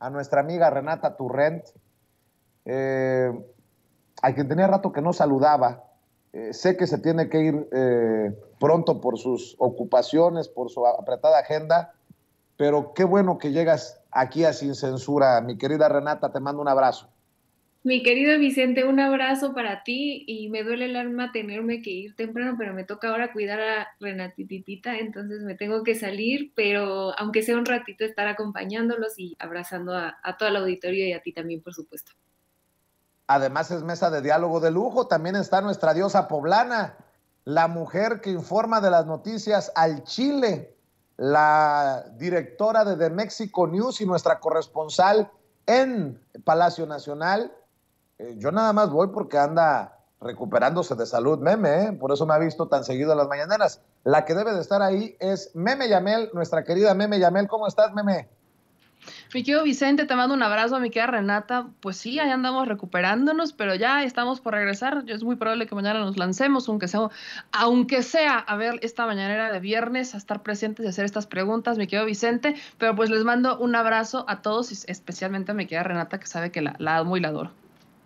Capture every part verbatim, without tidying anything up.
a nuestra amiga Renata Turrent, eh, a quien tenía rato que no saludaba. Eh, sé que se tiene que ir eh, pronto por sus ocupaciones, por su apretada agenda, pero qué bueno que llegas aquí a Sin Censura. Mi querida Renata, te mando un abrazo. Mi querido Vicente, un abrazo para ti y me duele el alma tenerme que ir temprano, pero me toca ahora cuidar a Renatititita, entonces me tengo que salir, pero aunque sea un ratito estar acompañándolos y abrazando a, a todo el auditorio y a ti también, por supuesto. Además es mesa de diálogo de lujo, también está nuestra diosa poblana, la mujer que informa de las noticias al Chile, la directora de The Mexico News y nuestra corresponsal en Palacio Nacional. Eh, yo nada más voy porque anda recuperándose de salud Meme, ¿eh? Por eso me ha visto tan seguido en las mañaneras. La que debe de estar ahí es Meme Yamel, nuestra querida Meme Yamel. ¿Cómo estás, Meme? Mi querido Vicente, te mando un abrazo, mi querida Renata. Pues sí, ahí andamos recuperándonos, pero ya estamos por regresar. Es muy probable que mañana nos lancemos, aunque sea, aunque sea a ver esta mañanera de viernes, a estar presentes y hacer estas preguntas, mi querido Vicente. Pero pues les mando un abrazo a todos, y especialmente a mi querida Renata, que sabe que la, la amo y la adoro.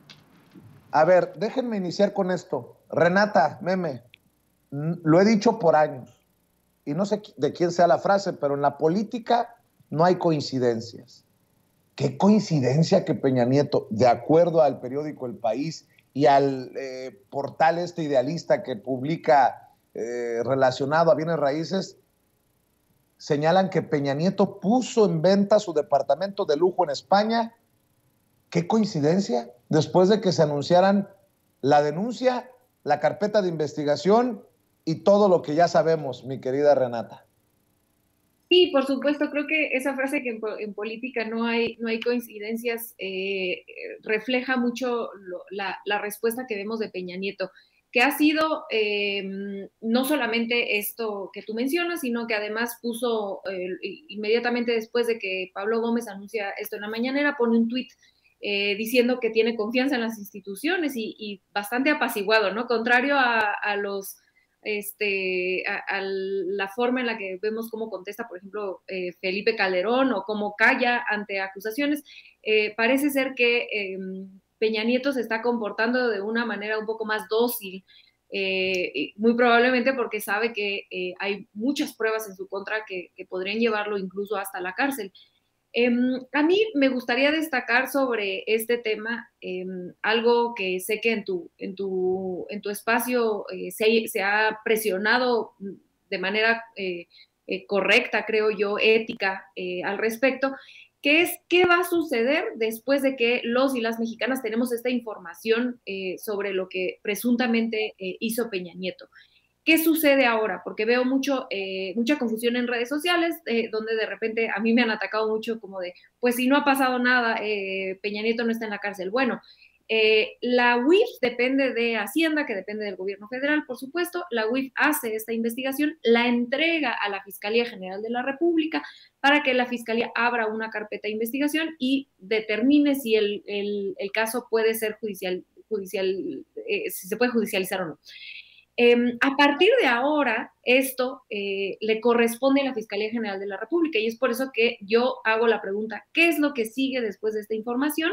A ver, déjenme iniciar con esto. Renata, Meme, lo he dicho por años, y no sé de quién sea la frase, pero en la política no hay coincidencias. Qué coincidencia que Peña Nieto, de acuerdo al periódico El País y al eh, portal este idealista que publica eh, relacionado a bienes raíces, señalan que Peña Nieto puso en venta su departamento de lujo en España. Qué coincidencia, después de que se anunciaran la denuncia, la carpeta de investigación y todo lo que ya sabemos, mi querida Renata. Sí, por supuesto, creo que esa frase que en, en política no hay, no hay coincidencias eh, refleja mucho lo, la, la, respuesta que vemos de Peña Nieto, que ha sido eh, no solamente esto que tú mencionas, sino que además puso eh, inmediatamente después de que Pablo Gómez anuncia esto en la mañanera, pone un tuit eh, diciendo que tiene confianza en las instituciones y, y bastante apaciguado, ¿no? Contrario a, a los este, a, a, la forma en la que vemos cómo contesta, por ejemplo, eh, Felipe Calderón o cómo calla ante acusaciones, eh, parece ser que eh, Peña Nieto se está comportando de una manera un poco más dócil, eh, muy probablemente porque sabe que eh, hay muchas pruebas en su contra que, que podrían llevarlo incluso hasta la cárcel. Eh, a mí me gustaría destacar sobre este tema eh, algo que sé que en tu, en tu, en tu espacio eh, se, se, ha presionado de manera eh, eh, correcta, creo yo, ética eh, al respecto, que es qué va a suceder después de que los y las mexicanas tenemos esta información eh, sobre lo que presuntamente eh, hizo Peña Nieto. ¿Qué sucede ahora? Porque veo mucho, eh, mucha confusión en redes sociales, eh, donde de repente a mí me han atacado mucho como de, pues si no ha pasado nada, eh, Peña Nieto no está en la cárcel. Bueno, eh, la U I F depende de Hacienda, que depende del gobierno federal, por supuesto. La U I F hace esta investigación, la entrega a la Fiscalía General de la República para que la Fiscalía abra una carpeta de investigación y determine si el, el, el caso puede ser judicial, judicial eh, si se puede judicializar o no. Eh, a partir de ahora, esto eh, le corresponde a la Fiscalía General de la República y es por eso que yo hago la pregunta, ¿qué es lo que sigue después de esta información?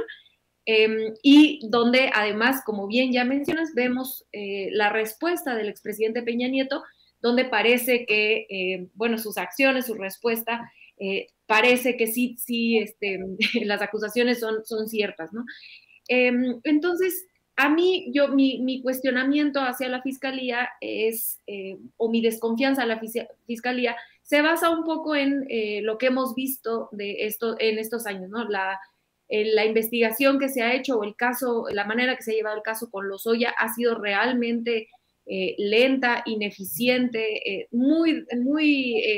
Eh, y donde además, como bien ya mencionas, vemos eh, la respuesta del expresidente Peña Nieto, donde parece que, eh, bueno, sus acciones, su respuesta, eh, parece que sí, sí, este, las acusaciones son, son ciertas, ¿no? Eh, entonces, a mí, yo, mi, mi, cuestionamiento hacia la fiscalía es, eh, o mi desconfianza a la fiscalía, se basa un poco en eh, lo que hemos visto de esto, en estos años, ¿no? La, eh, la investigación que se ha hecho, o el caso, la manera que se ha llevado el caso con Lozoya ha sido realmente eh, lenta, ineficiente, eh, muy, muy, eh,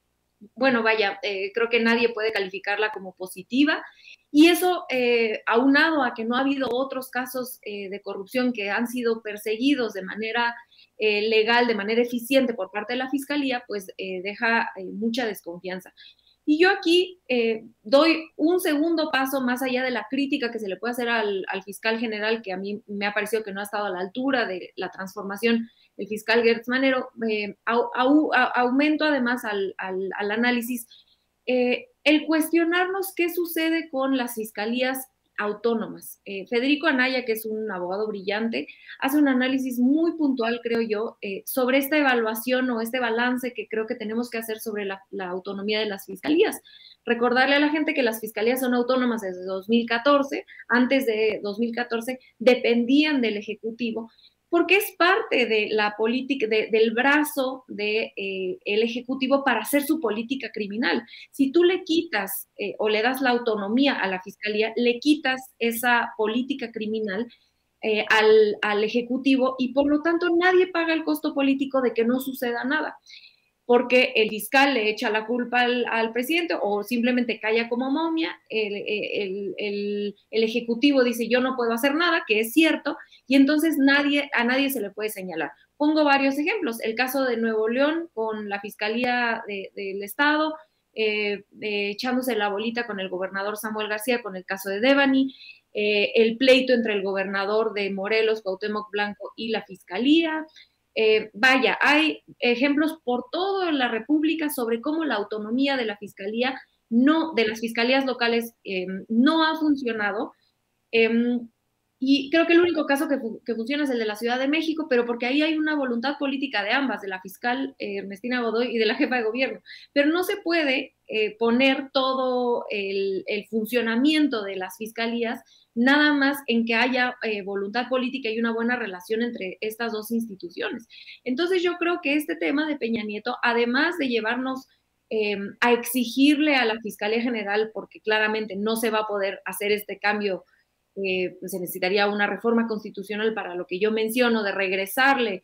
bueno, vaya, eh, creo que nadie puede calificarla como positiva. Y eso, eh, aunado a que no ha habido otros casos eh, de corrupción que han sido perseguidos de manera eh, legal, de manera eficiente por parte de la Fiscalía, pues eh, deja eh, mucha desconfianza. Y yo aquí eh, doy un segundo paso más allá de la crítica que se le puede hacer al, al fiscal general, que a mí me ha parecido que no ha estado a la altura de la transformación del fiscal Gertz Manero. Eh, au, au, aumento además al, al, al análisis eh, el cuestionarnos qué sucede con las fiscalías autónomas. Eh, Federico Anaya, que es un abogado brillante, hace un análisis muy puntual, creo yo, eh, sobre esta evaluación o este balance que creo que tenemos que hacer sobre la, la autonomía de las fiscalías. Recordarle a la gente que las fiscalías son autónomas desde dos mil catorce, antes de dos mil catorce dependían del Ejecutivo, porque es parte de la política, de, del brazo del de, eh, Ejecutivo para hacer su política criminal. Si tú le quitas eh, o le das la autonomía a la Fiscalía, le quitas esa política criminal eh, al, al Ejecutivo y por lo tanto nadie paga el costo político de que no suceda nada, porque el fiscal le echa la culpa al, al presidente o simplemente calla como momia, el, el, el, el Ejecutivo dice yo no puedo hacer nada, que es cierto, y entonces nadie, a nadie se le puede señalar. Pongo varios ejemplos, el caso de Nuevo León con la Fiscalía de, del Estado, eh, eh, echándose la bolita con el gobernador Samuel García con el caso de Devani, eh, el pleito entre el gobernador de Morelos, Cuauhtémoc Blanco, y la Fiscalía. Eh, vaya, hay ejemplos por toda la República sobre cómo la autonomía de la Fiscalía, no, de las fiscalías locales eh, no ha funcionado. Eh, y creo que el único caso que, que, funciona es el de la Ciudad de México, pero porque ahí hay una voluntad política de ambas, de la fiscal eh, Ernestina Godoy y de la jefa de gobierno. Pero no se puede eh, poner todo el, el funcionamiento de las fiscalías nada más en que haya eh, voluntad política y una buena relación entre estas dos instituciones. Entonces yo creo que este tema de Peña Nieto, además de llevarnos eh, a exigirle a la Fiscalía General, porque claramente no se va a poder hacer este cambio, eh, pues se necesitaría una reforma constitucional para lo que yo menciono, de regresarle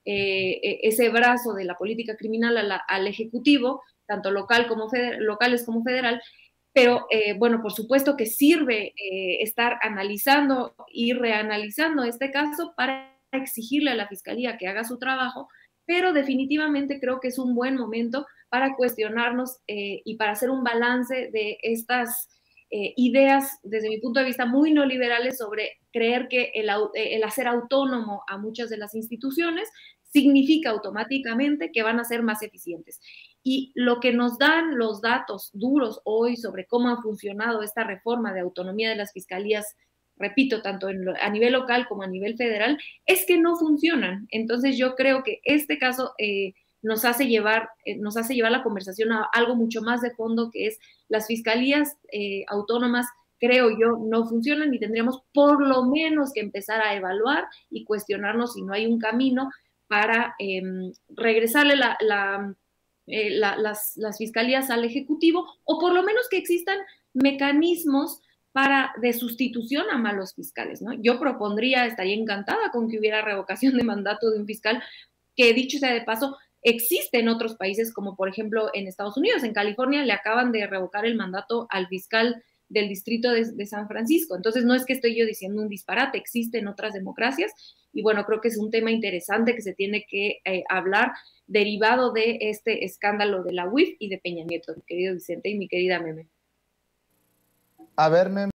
eh, ese brazo de la política criminal a la, al Ejecutivo, tanto local como feder, locales como federal. Pero, eh, bueno, por supuesto que sirve eh, estar analizando y reanalizando este caso para exigirle a la Fiscalía que haga su trabajo, pero definitivamente creo que es un buen momento para cuestionarnos eh, y para hacer un balance de estas eh, ideas, desde mi punto de vista, muy neoliberales sobre creer que el, el hacer autónomo a muchas de las instituciones significa automáticamente que van a ser más eficientes. Y lo que nos dan los datos duros hoy sobre cómo ha funcionado esta reforma de autonomía de las fiscalías, repito, tanto en lo, a nivel local como a nivel federal, es que no funcionan. Entonces yo creo que este caso eh, nos hace llevar, eh, nos hace llevar la conversación a algo mucho más de fondo, que es las fiscalías eh, autónomas, creo yo, no funcionan y tendríamos por lo menos que empezar a evaluar y cuestionarnos si no hay un camino para eh, regresarle la, la Eh, la, las, las fiscalías al Ejecutivo, o por lo menos que existan mecanismos para de sustitución a malos fiscales, ¿no? Yo propondría, estaría encantada con que hubiera revocación de mandato de un fiscal, que dicho sea de paso, existe en otros países, como por ejemplo en Estados Unidos. En California le acaban de revocar el mandato al fiscal del distrito de, de San Francisco. Entonces no es que estoy yo diciendo un disparate, existe en otras democracias y bueno, creo que es un tema interesante que se tiene que eh, hablar derivado de este escándalo de la U I F y de Peña Nieto, mi querido Vicente y mi querida Meme. A ver, Meme.